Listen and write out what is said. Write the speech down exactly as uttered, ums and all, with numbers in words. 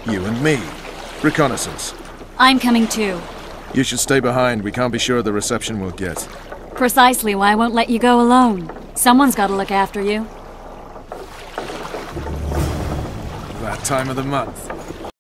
You and me. Reconnaissance. I'm coming too. You should stay behind. We can't be sure of the reception we'll get. Precisely why I won't let you go alone. Someone's got to look after you. That time of the month.